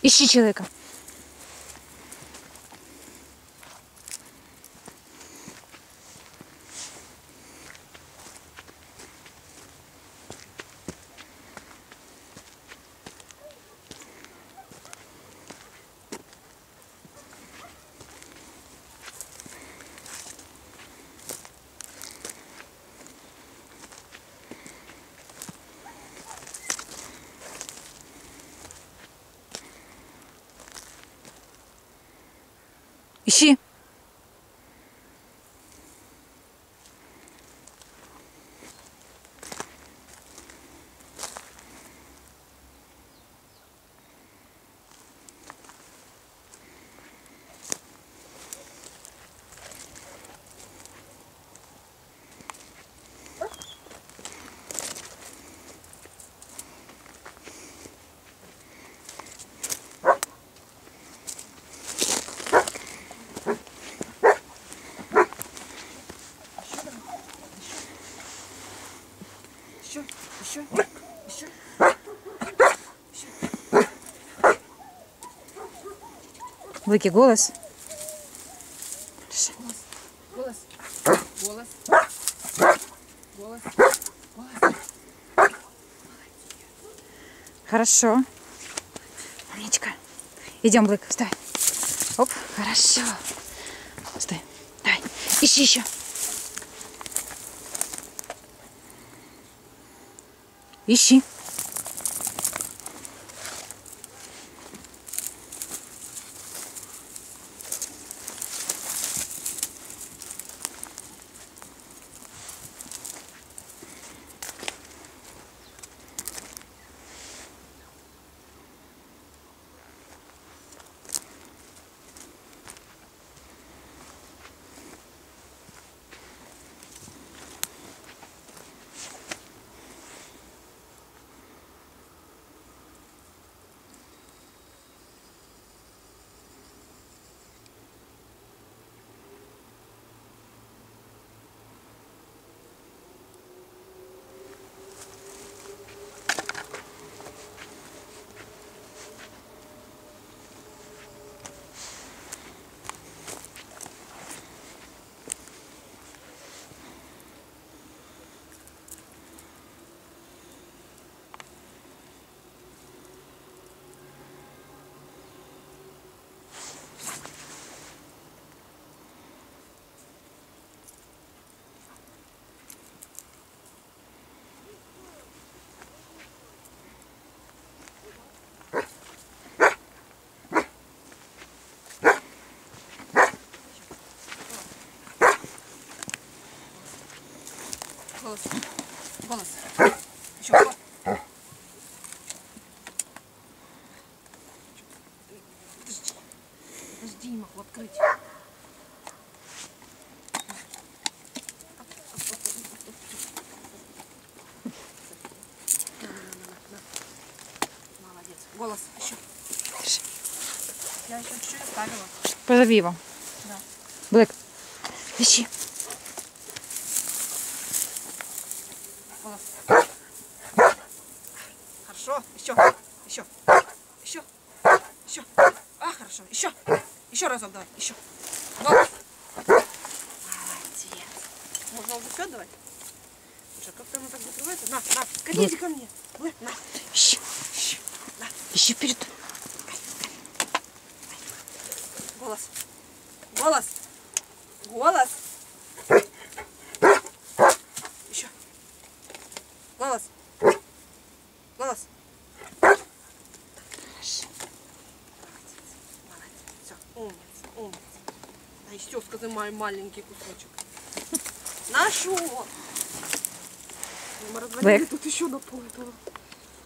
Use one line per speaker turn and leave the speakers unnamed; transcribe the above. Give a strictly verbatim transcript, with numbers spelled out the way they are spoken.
Ищи человека. Ищи.
Еще, еще, еще.
Блэки, голос.
Голос. Голос. Голос. Голос. Голос.
Хорошо. Умничка. Идем, Блэк, вставай. Оп, хорошо. Стой. Давай. Ищи еще. Ищи.
Голос. Голос. Еще голос. Подожди. Подожди, не могу открыть. Молодец. Голос. Еще. Я еще чуть-чуть оставила.
Позови его.
Да.
Блэк, ищи.
Голос. Хорошо. Еще. Еще. Еще. Еще. А, хорошо. Еще. Еще разок давай. Еще. Голос. Молодец. Можно уже все давать? Слушай, как-то оно так закрывается. На, на, скорее ко мне. Блэк, на.
Ищи.
Ищи. На.
Ищи вперед.
Голос. Голос. Голос. Еще. Голос. Голос.
Хорошо.
Молодец. Молодец. Все. Умница. Умница. А еще сказай мой маленький кусочек. Нашел. Мы развалили тут еще на пол этого.